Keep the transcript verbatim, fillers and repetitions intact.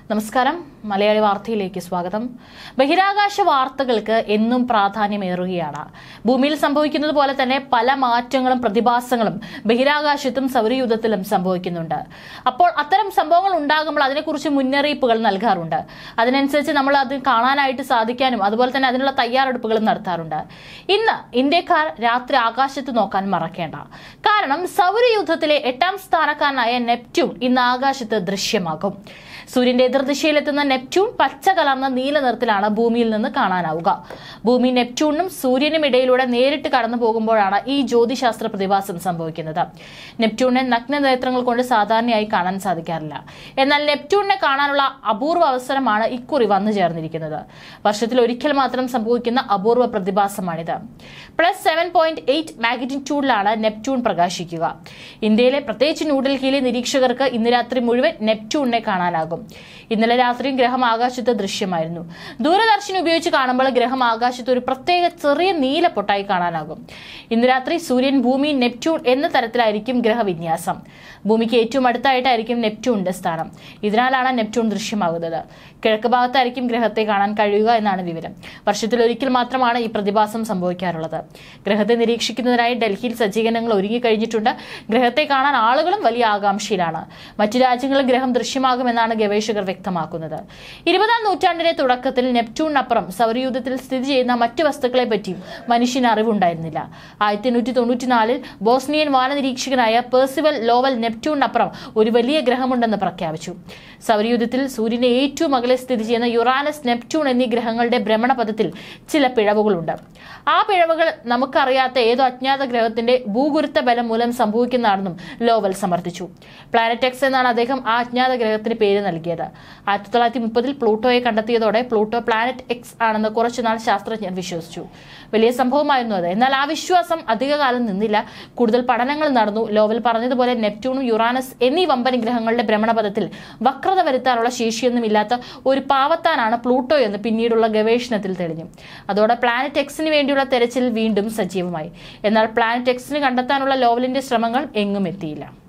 നമസ്കാരം മലയാളി വാർത്തയിലേക്ക് സ്വാഗതം. ബഹിരാകാശ വാർത്തകൾക്ക് എന്നും പ്രാധാന്യമേറുകയാണ്. ഭൂമിയിൽ സംഭവിക്കുന്നത് പോലെ തന്നെ പല മാറ്റങ്ങളും പ്രതിഭാസങ്ങളും ബഹിരാകാശത്തും സൗരയൂഥത്തിലും സംഭവിക്കുന്നുണ്ട്. അപ്പോൾ അത്തരം സംഭവങ്ങൾ ഉണ്ടാകുമ്പോൾ അതിനെക്കുറിച്ച് മുന്നറിയിപ്പുകൾ നൽകാറുണ്ട്. അതിനനുസരിച്ച് നമ്മൾ അത് കാണാനായിട്ട് സാധിക്കാനും അതുപോലെ തന്നെ അതിനുള്ള തയ്യാറെടുപ്പുകളും നടത്താറുണ്ട്. ഇന്ന് ഇന്ത്യക്കാർ രാത്രി ആകാശത്ത് നോക്കാൻ മറക്കേണ്ട. കാരണം സൗരയൂഥത്തിലെ എട്ടാം സ്ഥാനക്കാരനായ നെപ്റ്റ്യൂൺ ഇന്ന് ആകാശത്ത് ദൃശ്യമാകും. സൂര്യന്റെ എതിർദിശയിലെത്തുന്ന നെപ്റ്റ്യൂൺ പച്ച കലർന്ന നീല നിറത്തിലാണ് ഭൂമിയിൽ നിന്ന് കാണാനാവുക. ഭൂമി നെപ്റ്റ്യൂണിനും സൂര്യനും ഇടയിലൂടെ നേരിട്ട് കടന്നു പോകുമ്പോഴാണ് ഈ ജ്യോതിശാസ്ത്ര പ്രതിഭാസം സംഭവിക്കുന്നത്. നെപ്റ്റ്യൂണിനെ നഗ്ന നേത്രങ്ങൾ കൊണ്ട് സാധാരണയായി കാണാൻ സാധിക്കാറില്ല. എന്നാൽ നെപ്റ്റ്യൂണിനെ കാണാനുള്ള അപൂർവ അവസരമാണ് ഇക്കുറി വന്നു ചേർന്നിരിക്കുന്നത്. വർഷത്തിൽ ഒരിക്കൽ മാത്രം സംഭവിക്കുന്ന അപൂർവ പ്രതിഭാസമാണിത്. പ്ലസ് സെവൻ പോയിന്റ് എയ്റ്റ് മാഗ്നിറ്റ്യൂഡിലാണ് നെപ്റ്റ്യൂൺ പ്രകാശിക്കുക. ഇന്ത്യയിലെ പ്രത്യേകിച്ച് ന്യൂഡൽഹിയിലെ നിരീക്ഷകർക്ക് ഇന്ന് രാത്രി മുഴുവൻ നെപ്റ്റ്യൂണിനെ കാണാനാകും. ഇന്നലെ രാത്രിയും ഗ്രഹം ആകാശത്ത് ദൃശ്യമായിരുന്നു. ദൂരദർശിനി ഉപയോഗിച്ച് കാണുമ്പോൾ ഗ്രഹം ആകാശത്ത് ഒരു പ്രത്യേക ചെറിയ നീല പൊട്ടായി കാണാനാകും. ഇന്ന് രാത്രി സൂര്യൻ, ഭൂമി, നെപ്റ്റ്യൂൺ എന്ന തരത്തിലായിരിക്കും ഗ്രഹവിന്യാസം. ഭൂമിക്ക് ഏറ്റവും അടുത്തായിട്ടായിരിക്കും നെപ്റ്റ്യൂണിന്റെ സ്ഥാനം. ഇതിനാലാണ് നെപ്റ്റ്യൂൺ ദൃശ്യമാകുന്നത്. കിഴക്ക് ഭാഗത്തായിരിക്കും ഗ്രഹത്തെ കാണാൻ കഴിയുക എന്നാണ് വിവരം. വർഷത്തിൽ ഒരിക്കൽ മാത്രമാണ് ഈ പ്രതിഭാസം സംഭവിക്കാറുള്ളത്. ഗ്രഹത്തെ നിരീക്ഷിക്കുന്നതിനായി ഡൽഹിയിൽ സജ്ജീകരണങ്ങൾ ഒരുങ്ങിക്കഴിഞ്ഞിട്ടുണ്ട്. ഗ്രഹത്തെ കാണാൻ ആളുകളും വലിയ ആകാംക്ഷയിലാണ്. മറ്റു രാജ്യങ്ങളിൽ ഗ്രഹം ദൃശ്യമാകുമെന്നാണ് ഗവേഷകർ വ്യക്തമാക്കുന്നത്. ഇരുപതാം നൂറ്റാണ്ടിന്റെ തുടക്കത്തിൽ നെപ്റ്റ്യൂണിനപ്പുറം സൗരയൂഥത്തിൽ സ്ഥിതി ചെയ്യുന്ന മറ്റു വസ്തുക്കളെ പറ്റിയും മനുഷ്യന് അറിവുണ്ടായിരുന്നില്ല. ആയിരത്തി എണ്ണൂറ്റി തൊണ്ണൂറ്റിനാലിൽ ബോസ്നിയൻ വാനനിരീക്ഷകനായ പേഴ്സിവൽ ലോവൽ നെപ്റ്റ്യൂണിനപ്പുറം ഒരു വലിയ ഗ്രഹമുണ്ടെന്ന് പ്രഖ്യാപിച്ചു. സൗരയൂഥത്തിൽ സൂര്യന്റെ ഏറ്റവും അകലെ സ്ഥിതി ചെയ്യുന്ന യുറാനസ്, നെപ്റ്റ്യൂൺ എന്നീ ഗ്രഹങ്ങളുടെ ഭ്രമണപഥത്തിൽ ചില പിഴവുകളുണ്ട്. ആ പിഴവുകൾ നമുക്കറിയാത്ത ഏതോ അജ്ഞാത ഗ്രഹത്തിന്റെ ഭൂഗുരുത്വ ബലം മൂലം സംഭവിക്കുന്നതാണെന്നും ലോവൽ സമർത്ഥിച്ചു. പ്ലാനറ്റ് എക്സ് എന്നാണ് അദ്ദേഹം ആ അജ്ഞാത ഗ്രഹത്തിന് പേര് നൽകിയത്. ആയിരത്തി തൊള്ളായിരത്തി മുപ്പതിൽ പ്ലൂട്ടോയെ കണ്ടെത്തിയതോടെ പ്ലൂട്ടോ പ്ലാനറ്റ് എക്സ് ആണെന്ന് കുറച്ചുനാൾ ശാസ്ത്രജ്ഞർ വിശ്വസിച്ചു. വലിയ സംഭവമായിരുന്നു അത്. എന്നാൽ ആ വിശ്വാസം അധികകാലം നിന്നില്ല. കൂടുതൽ പഠനങ്ങൾ നടന്നു. ലോവൽ പറഞ്ഞതുപോലെ നെപ്റ്റ്യൂണും യുറാനസ് എന്നീ വമ്പൻ ഗ്രഹങ്ങളുടെ ഭ്രമണപഥത്തിൽ വക്രത വരുത്താനുള്ള ശേഷിയൊന്നും ഇല്ലാത്ത ഒരു പാവത്താനാണ് പ്ലൂട്ടോ എന്ന് പിന്നീടുള്ള ഗവേഷണത്തിൽ തെളിഞ്ഞു. അതോടെ പ്ലാനറ്റ് എക്സിന് വേണ്ടിയുള്ള തെരച്ചിൽ വീണ്ടും സജീവമായി. എന്നാൽ പ്ലാനറ്റ് എക്സിന് കണ്ടെത്താനുള്ള ലോവലിന്റെ ശ്രമങ്ങൾ എങ്ങും എത്തിയില്ല.